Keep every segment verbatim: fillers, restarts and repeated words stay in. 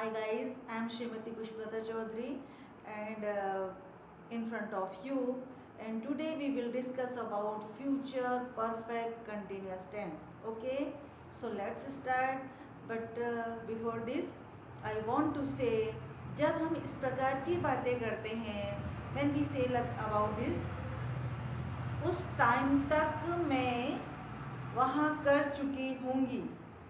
Hi guys, I am Srimati Pushpalata Chaudhary and uh, in front of you, and today we will discuss about future perfect continuous tense. Okay, so let's start. But uh, before this I want to say, जब हम इस प्रकार की बातें करते हैं, when we say like about this, उस time तक मैं वहाँ कर चुकी होंगी,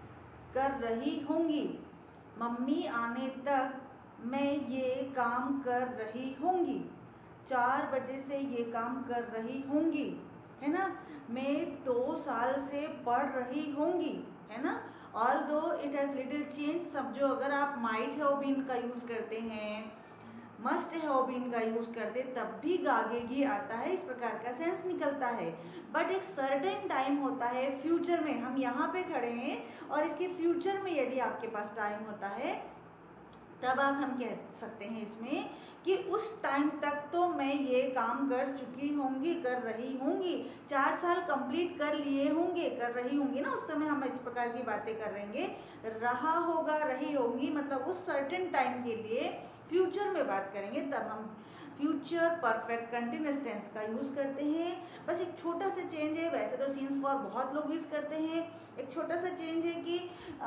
कर रही होंगी, मम्मी आने तक मैं ये काम कर रही होंगी, चार बजे से ये काम कर रही होंगी, है ना। मैं दो साल से पढ़ रही होंगी, है ना। Although it has little change, सब जो अगर आप माइट हैव बीन का यूज़ करते हैं, मस्ट हैव बीन का यूज़ करते, तब भी गागेगी आता है, इस प्रकार का सेंस निकलता है। बट एक सर्टेन टाइम होता है फ्यूचर में, हम यहाँ पे खड़े हैं और इसके फ्यूचर में यदि आपके पास टाइम होता है, तब आप हम कह सकते हैं इसमें कि उस टाइम तक तो मैं ये काम कर चुकी होंगी, कर रही होंगी, चार साल कंप्लीट कर लिए होंगे, कर रही होंगी ना, उस समय हम इस प्रकार की बातें कर रहेंगे। रहा होगा, रही होंगी, मतलब उस सर्टेन टाइम के लिए फ्यूचर में बात करेंगे, तब हम फ्यूचर परफेक्ट कंटिन्यूअस टेंस का यूज़ करते हैं। बस एक छोटा सा चेंज है, वैसे तो सीन्स फॉर बहुत लोग यूज़ करते हैं, एक छोटा सा चेंज है कि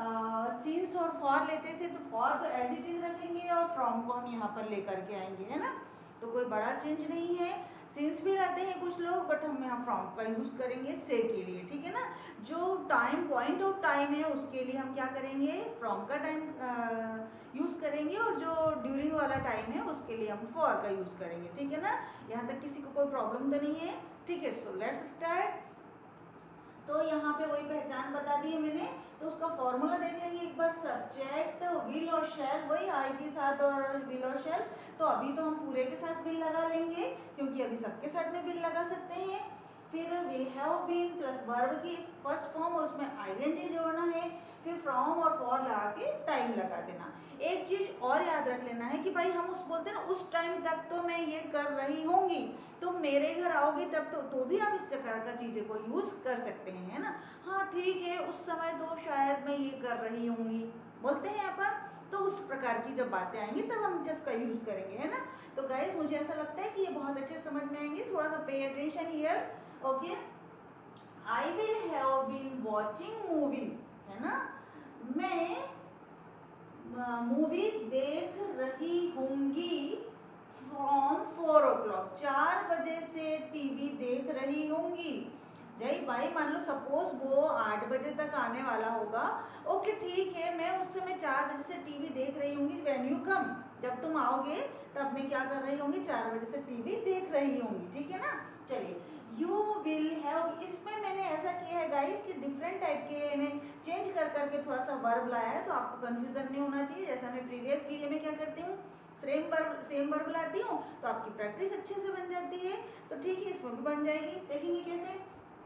सीन्स और फॉर लेते थे तो फॉर तो एज इट इज़ रखेंगे और फ्रॉम को हम यहाँ पर लेकर के आएंगे, है ना। तो कोई बड़ा चेंज नहीं है। सिंस भी लाते हैं कुछ लोग, बट हम यहाँ फ्रॉम का यूज़ करेंगे से के लिए, ठीक है ना। जो टाइम पॉइंट ऑफ टाइम है उसके लिए हम क्या करेंगे, फ्रॉम का टाइम यूज़ करेंगे, और जो ड्यूरिंग वाला टाइम है उसके लिए हम फॉर का यूज़ करेंगे, ठीक है ना। यहाँ तक किसी को कोई प्रॉब्लम तो नहीं है, ठीक है। So let's start. तो यहाँ पे वही पहचान बता दी है मैंने, तो उसका फॉर्मूला देख लेंगे एक बार। सब्जेक्ट विल और शैल, वही आई के साथ और विल और शैल। तो अभी तो हम पूरे के साथ विल लगा लेंगे, क्योंकि अभी सबके साथ में विल लगा सकते हैं। फिर will have been plus verb की फर्स्ट फॉर्म, और उसमें आईएनजी जोड़ना है, फिर फ्रॉम और फॉर लगा के टाइम लगा देना। एक चीज और याद रख लेना है कि भाई हम उस बोलते हैं ना, उस टाइम तक तो मैं ये कर रही होंगी, तुम मेरे घर आओगे तब तो तो भी आप इस प्रकार का चीजें को यूज कर सकते हैं, है ना। हाँ ठीक है, उस समय तो शायद मैं ये कर रही होंगी बोलते हैं यहाँ पर, तो उस प्रकार की जब बातें आएंगी तब हम इसका यूज करेंगे, है ना। तो गाइस मुझे ऐसा लगता है कि ये बहुत अच्छे समझ में आएंगे। थोड़ा सा pay attention here, okay. I will have been watching movie, है ना। मैं मूवी देख रही होंगी फ्रॉम फोर ओ क्लॉक, चार बजे से टीवी देख रही होंगी। जय भाई, मान लो सपोज वो आठ बजे तक आने वाला होगा, ओके ठीक है, मैं उस समय चार बजे से टीवी देख रही होंगी। व्हेन यू कम, जब तुम आओगे तब मैं क्या कर रही होंगी, चार बजे से टीवी देख रही होंगी, ठीक है ना। चलिए, यू विल हैव, इसमें मैंने ऐसा किया है गाइस कि डिफरेंट टाइप के मैंने चेंज कर करके थोड़ा सा वर्ब लाया है, तो आपको कंफ्यूजन नहीं होना चाहिए। जैसा मैं प्रीवियस वीडियो में क्या करती हूँ, सेम वर्ब सेम वर्ब लाती हूँ, तो आपकी प्रैक्टिस अच्छे से बन जाती है। तो ठीक है, इसमें भी बन जाएगी, देखेंगे कैसे।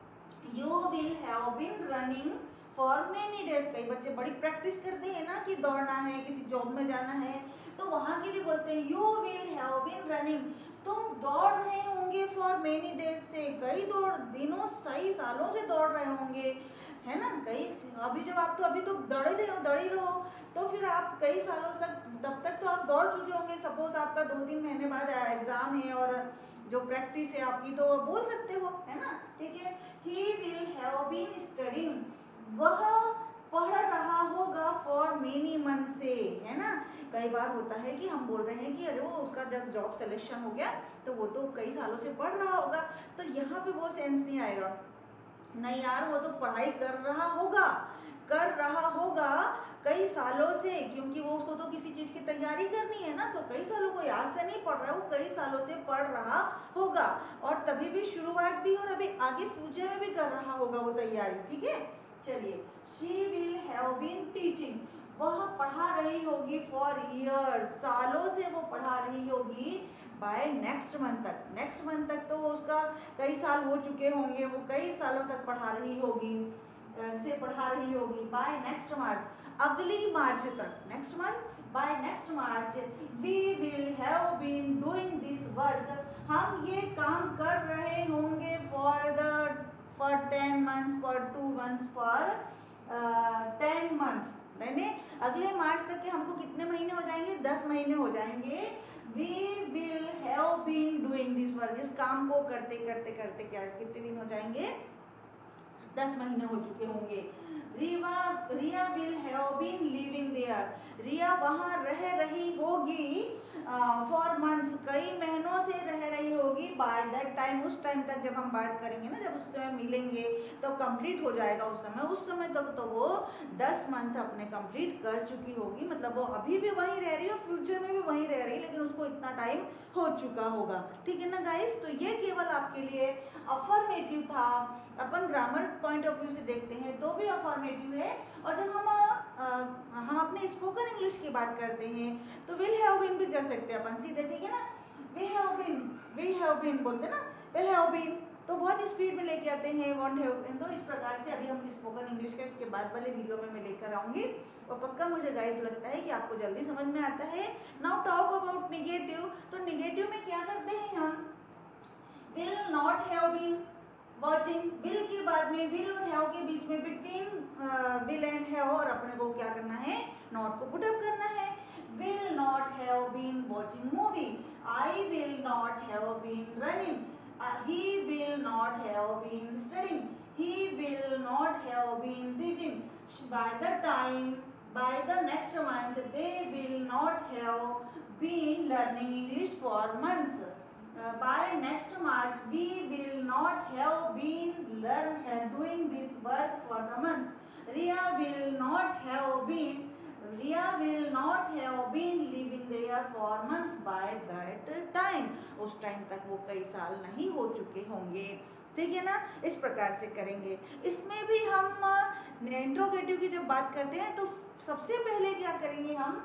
You will have been running for many days, कई बच्चे बड़ी प्रैक्टिस करते हैं ना कि दौड़ना है, किसी जॉब में जाना है, तो वहां के लिए बोलते हैं you will have been running, तुम दौड़ रहे होंगे फॉर मेनी डेज से, कई दौड़ दिनों, सही सालों से दौड़ रहे होंगे, है ना। कई अभी जब आप तो अभी तो दौड़ ही रहे हो, दौड़ ही रहो, तो फिर आप कई सालों तक, तब तक तो आप दौड़ चुके होंगे। सपोज आपका दो तीन महीने बाद एग्जाम है और जो प्रैक्टिस है आपकी, तो बोल सकते हो, है ना, ठीक है। He will have been studying, वह पढ़ रहा होगा फॉर मेनी मंथ से, है ना। कई बार होता है कि हम बोल रहे हैं कि अरे वो उसका जब जॉब सिलेक्शन हो गया तो वो तो कई सालों से पढ़ रहा होगा, तो यहाँ पे वो सेंस नहीं आएगा, नहीं यार वो तो पढ़ाई कर रहा होगा, कर रहा होगा कई सालों से, क्योंकि वो उसको तो किसी चीज की तैयारी करनी है ना, तो कई सालों को याद से नहीं पढ़ रहा है, वो कई सालों से पढ़ रहा होगा, और तभी भी शुरुआत भी और अभी आगे फ्यूचर में भी कर रहा होगा वो तैयारी, ठीक है। चलिए, she will have been teaching, वह पढ़ा रही होगी फॉर ईयर्स, सालों से वो पढ़ा रही होगी, बाय नेक्स्ट मंथ तक, नेक्स्ट मंथ तक तो उसका कई साल हो चुके होंगे, वो कई सालों तक पढ़ा रही होगी, से पढ़ा रही होगी, बाय नेक्स्ट मार्च, अगली मार्च तक, next month, by next March we will have been doing this work, हम ये काम कर रहे होंगे for the for ten months, for two months, for ten months, मैंने अगले मार्च तक के हमको कितने महीने हो जाएंगे, दस महीने हो जाएंगे। We will have been doing this work, इस काम को करते करते करते क्या कितने दिन हो जाएंगे, दस महीने हो चुके होंगे। Riya Riya will have been living there, Riya वहाँ रह रही होगी फॉर मंथ्स, कई महीनों से रह रही होगी। बाय दैट टाइम, उस टाइम तक जब हम बात करेंगे ना, जब उस समय मिलेंगे तो कंप्लीट हो जाएगा उस समय, उस समय तक तो, तो वो दस मंथ अपने कंप्लीट कर चुकी होगी। मतलब वो अभी भी वहीं रह रही है और फ्यूचर में भी वहीं रह रही है, लेकिन उसको इतना टाइम हो चुका होगा। ठीक है ना गाइस, तो ये केवल आपके लिए अफर्मेटिव था। अपन ग्रामर पॉइंट ऑफ व्यू से देखते हैं तो भी अफर्मेटिव है, और जब हम आ, हम अपने स्पोकन इंग्लिश की बात करते हैं तो विल हैव बीन भी कर सकते हैं अपन सीधे। ठीक है ना, we have been, we have been बोलते ना, विल हैव बीन तो बहुत स्पीड में लेके आते हैं, वॉन्ट हैव बीन। तो इस प्रकार से अभी हम स्पोकन इंग्लिश का इसके बाद वाले वीडियो में मैं लेकर आऊंगी, और पक्का मुझे गाइस लगता है कि आपको जल्दी समझ में आता है। नाउ टॉक अबाउट निगेटिव, तो निगेटिव में क्या करते हैं हम, will not have been watching, will के बाद में विल और हैव के बीच में बिटवीन विल एंड हैव, और अपने को क्या करना है, नॉट को पुट अप करना है। Will not have been watching movie, I will not have been running, he will not have been studying, he will not have been teaching, by the time, by the next month they will not have been learning English for months, Uh, by next March we will not have been learn uh, doing this work for the month. Riya will not have been Riya will not have been living there for months by that time. उस time तक वो कई साल नहीं हो चुके होंगे। ठीक है ना, इस प्रकार से करेंगे। इसमें भी हम इंट्रोगेटिव की जब बात करते हैं तो सबसे पहले क्या करेंगे हम,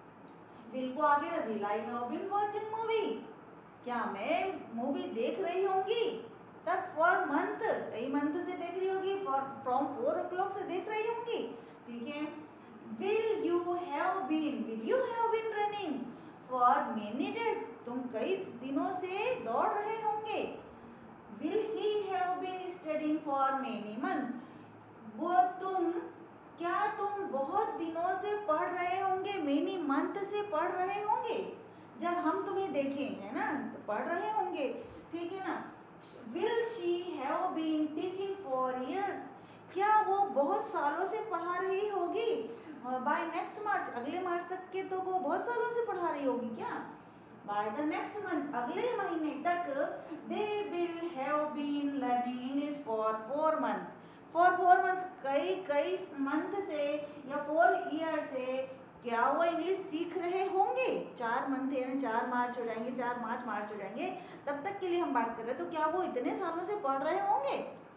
विल को आगे, will I have been watching movie, क्या मैं मूवी देख रही होंगी, तब फॉर मंथ, कई मंथ से देख रही होगी, for from four o'clock से देख रही होंगी। ठीक है, will you have been, will you have been running for many days, तुम कई दिनों से दौड़ रहे होंगे। Will he have been studying for many months, वो तुम, क्या तुम बहुत दिनों से पढ़ रहे होंगे, मेनी मंथ से पढ़ रहे होंगे, जब हम तुम्हें देखें, है ना, तो पढ़ रहे होंगे। ठीक है ना, will she have been teaching for years, क्या वो बहुत सालों से पढ़ा रही होगी, बाय नेक्स्ट मार्च, अगले मार्च तक के तो वो बहुत सालों से पढ़ा रही होगी क्या, बाय द नेक्स्ट मंथ, अगले महीने तक, they will have been learning English for four month, for four month, कई कई मंथ से या फोर ईयर से क्या वो इंग्लिश सीख रहे होंगे। चार मंथ यानी चार मार्च हो जाएंगे, चार मार्च मार्च हो जाएंगे, तब तक के लिए हम बात कर रहे हैं, तो क्या वो इतने सालों से पढ़ रहे होंगे।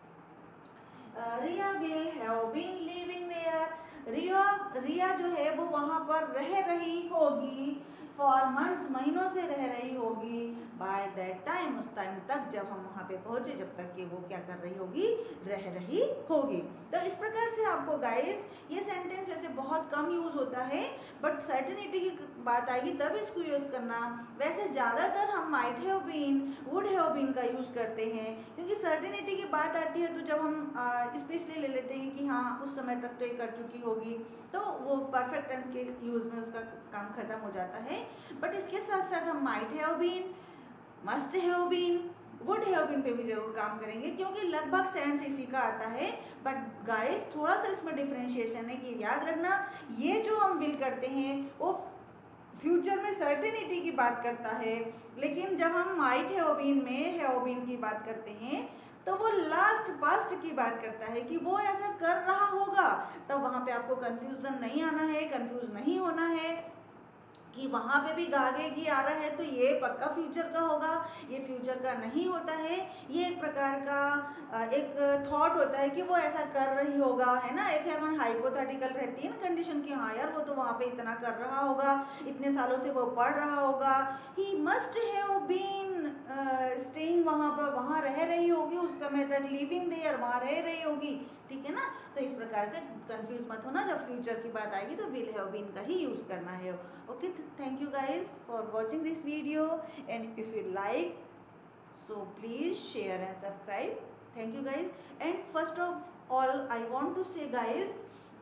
Riya will have been living there, Riya Riya जो है वो वहाँ पर रह रही होगी, फॉर मंथ्स, महीनों से रह रही होगी, बाय दैट टाइम, उस टाइम तक जब हम वहाँ पे पहुँचे, जब तक कि वो क्या कर रही होगी, रह रही होगी। तो इस प्रकार से आपको गाइस ये सेंटेंस वैसे बहुत कम यूज होता है, बट सर्टेनिटी की बात आएगी तब इसको यूज करना। वैसे ज़्यादातर हम might have been, would have been का यूज करते हैं, क्योंकि सर्टेनिटी की बात आती है तो जब हम स्पेशली ले लेते हैं कि हाँ उस समय तक तो ये कर चुकी होगी, तो वो परफेक्ट टेंस के यूज में उसका काम खत्म हो जाता है। बट इसके साथ साथ हम might have been, must have been, would have been पे भी जरूर काम करेंगे, क्योंकि लगभग सेंस इसी का आता है। बट गाइस थोड़ा सा इसमें डिफरेंशिएशन है कि याद रखना, ये जो हम विल करते हैं वो फ्यूचर में सर्टेनिटी की बात करता है, लेकिन जब हम might have been may have been की बात करते हैं तो वो लास्ट पास्ट की बात करता है कि वो ऐसा कर रहा होगा। तब वहाँ पे आपको कंफ्यूजन नहीं आना है, कंफ्यूज नहीं होना है कि वहाँ पे भी आगे की आ रहा है तो ये पक्का फ्यूचर का होगा, ये फ्यूचर का नहीं होता है। ये एक प्रकार का एक थॉट होता है कि वो ऐसा कर रही होगा, है ना। एक है हाइपोथेटिकल रहती है ना कंडीशन कि हाँ यार वो तो वहाँ पे इतना कर रहा होगा, इतने सालों से वो पढ़ रहा होगा। He must have been staying, वहाँ पर वहाँ रह रही होगी उस समय तक, लिविंग देयर वहाँ रह रही होगी, ठीक है ना। तो इस प्रकार से कंफ्यूज मत होना, जब फ्यूचर की बात आएगी तो विल हैव बीन का ही यूज करना है। Okay, thank you guys for watching this video, and if you like so please share and subscribe. Thank you guys. And first of all I want to say guys,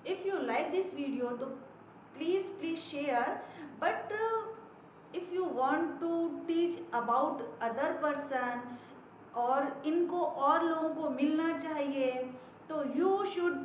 if you like this video तो please please share, but uh, if you want to teach about other person और इनको और लोगों को मिलना चाहिए तो you should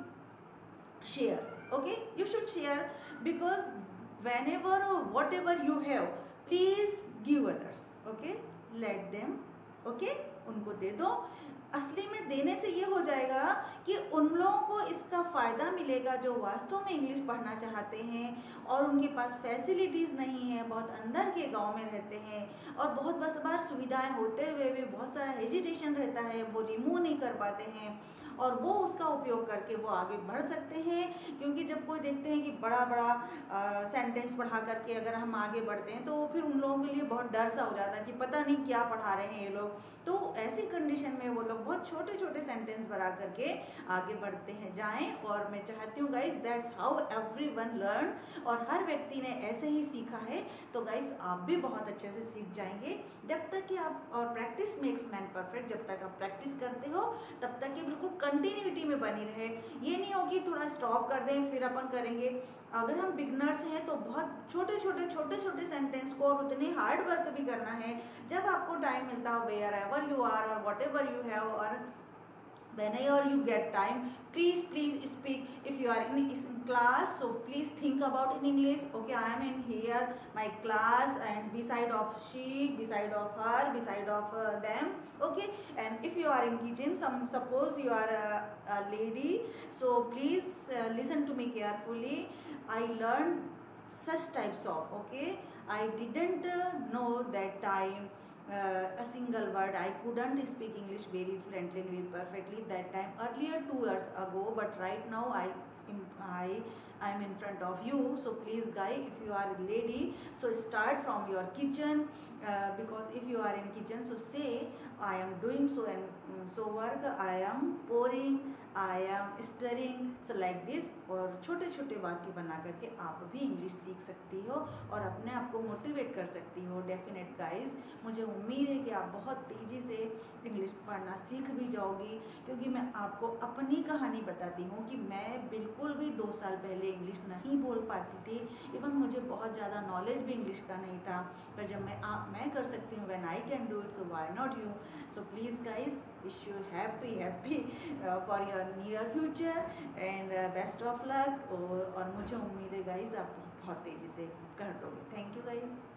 share. Okay, you should share, because whenever or whatever you have, please give others. Okay, let them. Okay, उनको दे दो. असली में देने से ये हो जाएगा कि उन लोगों को इसका फ़ायदा मिलेगा जो वास्तव में इंग्लिश पढ़ना चाहते हैं और उनके पास फैसिलिटीज़ नहीं है, बहुत अंदर के गांव में रहते हैं और बहुत बस बार सुविधाएं होते हुए भी बहुत सारा हेजिटेशन रहता है, वो रिमूव नहीं कर पाते हैं और वो उसका उपयोग करके वो आगे बढ़ सकते हैं. क्योंकि जब कोई देखते हैं कि बड़ा बड़ा सेंटेंस पढ़ा करके अगर हम आगे बढ़ते हैं तो फिर उन लोगों के लिए बहुत डर सा हो जाता है कि पता नहीं क्या पढ़ा रहे हैं ये लोग. तो ऐसी कंडीशन में वो लोग बहुत छोटे छोटे सेंटेंस बना करके आगे बढ़ते हैं जाएं. और मैं चाहती हूँ guys, that's how everyone learn, और हर व्यक्ति ने ऐसे ही सीखा है. तो गाइस आप भी बहुत अच्छे से सीख जाएंगे जब तक कि आप, और प्रैक्टिस मेक्स मैन परफेक्ट, जब तक आप प्रैक्टिस करते हो तब तक कि बिल्कुल कंटिन्यूटी में बनी रहे. ये नहीं हो कि थोड़ा स्टॉप कर दें फिर अपन करेंगे. अगर हम बिगनर्स हैं तो बहुत छोटे छोटे छोटे छोटे सेंटेंस को और उतने हार्ड वर्क भी करना है. जब आपको टाइम मिलता हो, वेयर एवर यू आर और वट एवर यू हैव, और whenever you get time, please please speak. If you are in, in class, so please think about in English. Okay, I am in here my class, and beside of she, beside of her, beside of uh, them. Okay, and if you are in kitchen, some suppose you are a, a lady, so please uh, listen to me carefully. I learned such types of, okay, I didn't uh, know that time Uh, a single word. I couldn't speak English very fluently, very perfectly that time, earlier two years ago, but right now I I I am in front of you. So please guys, if you are a lady, so start from your kitchen, uh, because if you are in kitchen, so say I am doing so and um, so work, I am pouring, I am stirring, so like this. और छोटे छोटे वाक्य बना करके आप भी English सीख सकती हो और अपने आप को मोटिवेट कर सकती हो. डेफिनेट गाइस, मुझे उम्मीद है कि आप बहुत तेज़ी से इंग्लिश पढ़ना सीख भी जाओगी, क्योंकि मैं आपको अपनी कहानी बताती हूँ कि मैं बिल्कुल भी दो साल पहले इंग्लिश नहीं बोल पाती थी. इवन मुझे बहुत ज़्यादा नॉलेज भी इंग्लिश का नहीं था, पर जब मैं आप मैं कर सकती हूँ, when I can do it, so why not you. So please guys, wish you happy happy for your near future and best of luck. और मुझे उम्मीद है गाइस आप बहुत तेज़ी से कर लोगे. Thank you guys.